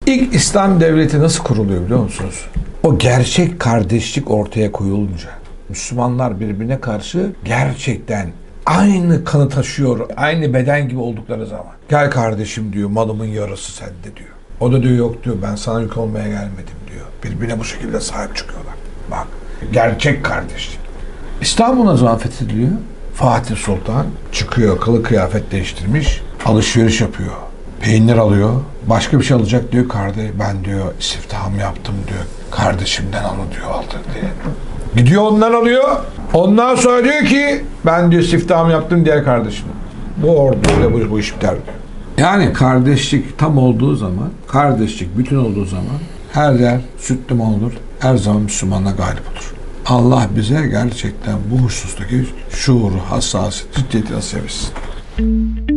İlk İslam devleti nasıl kuruluyor biliyor musunuz? O gerçek kardeşlik ortaya koyulunca. Müslümanlar birbirine karşı gerçekten aynı kanı taşıyor, aynı beden gibi oldukları zaman. Gel kardeşim diyor, malımın yarısı sende diyor. O da diyor yok diyor, ben sana yük olmaya gelmedim diyor. Birbirine bu şekilde sahip çıkıyorlar. Bak, gerçek kardeşlik. İstanbul ne zaman fethediliyor? Fatih Sultan çıkıyor, kılı kıyafet değiştirmiş, alışveriş yapıyor. Peynir alıyor, başka bir şey alacak diyor, kardeş ben diyor istihdam yaptım diyor. Kardeşimden alın diyor, aldı diye. Gidiyor ondan alıyor. Ondan sonra diyor ki ben diyor istihdam yaptım diğer kardeşim. Bu orduyla bu iş biter diyor. Yani kardeşlik tam olduğu zaman, kardeşlik bütün olduğu zaman her yer süt liman olur. Her zaman Müslümanla galip olur. Allah bize gerçekten bu husustaki şuuru, hassasiyeti, ciddiyeti nasip etsin.